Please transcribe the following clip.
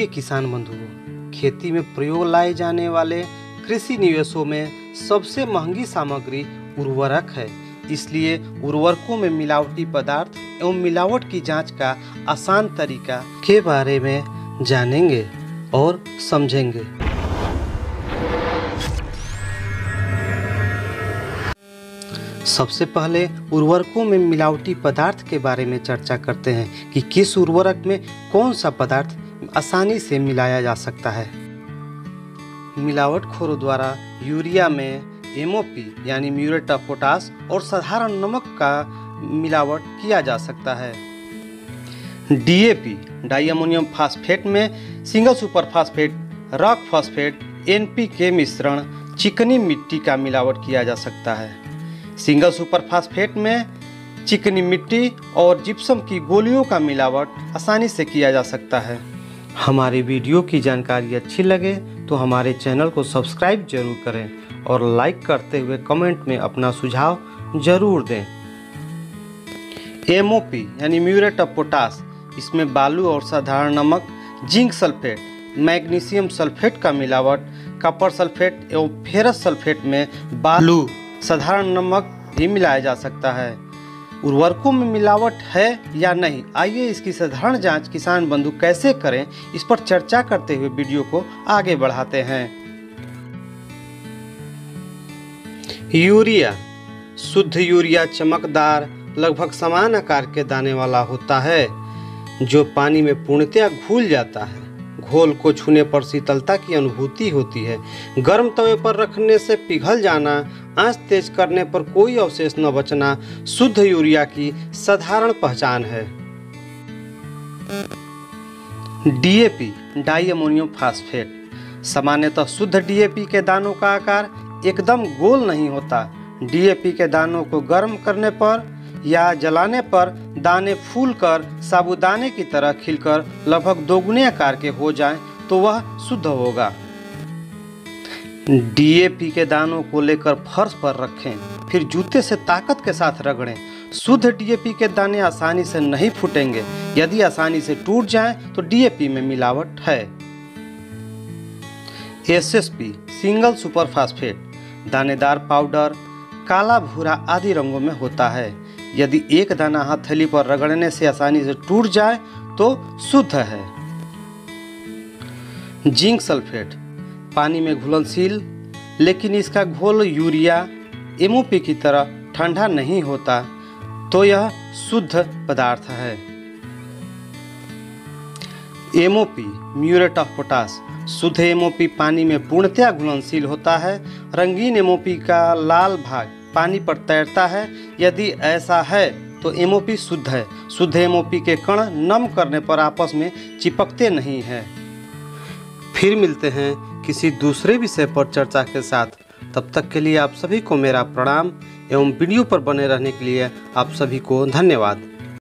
प्रिय किसान बंधुओं, खेती में प्रयोग लाए जाने वाले कृषि निवेशों में सबसे महंगी सामग्री उर्वरक है। इसलिए उर्वरकों में मिलावटी पदार्थ एवं मिलावट की जांच का आसान तरीका के बारे में जानेंगे और समझेंगे। सबसे पहले उर्वरकों में मिलावटी पदार्थ के बारे में चर्चा करते हैं कि किस उर्वरक में कौन सा पदार्थ आसानी से मिलाया जा सकता है। मिलावटखोरों द्वारा यूरिया में MOP यानी म्यूरेट ऑफ पोटाश और साधारण नमक का मिलावट किया जा सकता है। DAP डाई अमोनियम फास्फेट में single super phosphate, rock phosphate, NPK मिश्रण, चिकनी मिट्टी का मिलावट किया जा सकता है। सिंगल सुपर फास्फेट में चिकनी मिट्टी और जिप्सम की गोलियों का मिलावट आसानी से किया जा सकता है। हमारी वीडियो की जानकारी अच्छी लगे तो हमारे चैनल को सब्सक्राइब जरूर करें और लाइक करते हुए कमेंट में अपना सुझाव जरूर दें। MOP यानी म्यूरेट ऑफ पोटाश, इसमें बालू और साधारण नमक, जिंक सल्फेट, मैग्नीशियम सल्फेट का मिलावट, कॉपर सल्फेट एवं फेरस सल्फेट में बालू, साधारण नमक भी मिलाया जा सकता है। उर्वरकों में मिलावट है या नहीं, आइए इसकी साधारण जांच किसान बंधु कैसे करें, इस पर चर्चा करते हुए वीडियो को आगे बढ़ाते हैं। यूरिया। शुद्ध यूरिया चमकदार, लगभग समान आकार के दाने वाला होता है, जो पानी में पूर्णतया घुल जाता है। घोल को छूने पर शीतलता की अनुभूति होती है। गर्म तवे पर रखने से पिघल जाना, आंच तेज करने पर कोई अवशेष न बचना शुद्ध यूरिया की साधारण पहचान है। DAP di ammonium phosphate. सामान्यतः शुद्ध DAP के दानों का आकार एकदम गोल नहीं होता। DAP के दानों को गर्म करने पर या जलाने पर दाने फूलकर साबूदाने की तरह खिलकर लगभग दोगुने आकार के हो जाएं तो वह शुद्ध होगा। DAP के दानों को लेकर फर्श पर रखें, फिर जूते से ताकत के साथ रगड़ें। शुद्ध DAP के दाने आसानी से नहीं फूटेंगे। यदि आसानी से टूट जाएं तो DAP में मिलावट है। SSP सिंगल सुपर फास्फेट दानेदार पाउडर काला, भूरा आदि रंगों में होता है। यदि एक दाना हथेली पर रगड़ने से आसानी से टूट जाए तो शुद्ध है। जिंक सल्फेट पानी में घुलनशील, लेकिन इसका घोल यूरिया MOP की तरह ठंडा नहीं होता, तो यह शुद्ध पदार्थ है। MOP muriate of potash. शुद्ध MOP पानी में पूर्णतया घुलनशील होता है। रंगीन MOP का लाल भाग पानी पर तैरता है। यदि ऐसा है तो MOP शुद्ध है। शुद्ध MOP के कण नम करने पर आपस में चिपकते नहीं हैं। फिर मिलते हैं किसी दूसरे विषय पर चर्चा के साथ। तब तक के लिए आप सभी को मेरा प्रणाम एवं वीडियो पर बने रहने के लिए आप सभी को धन्यवाद।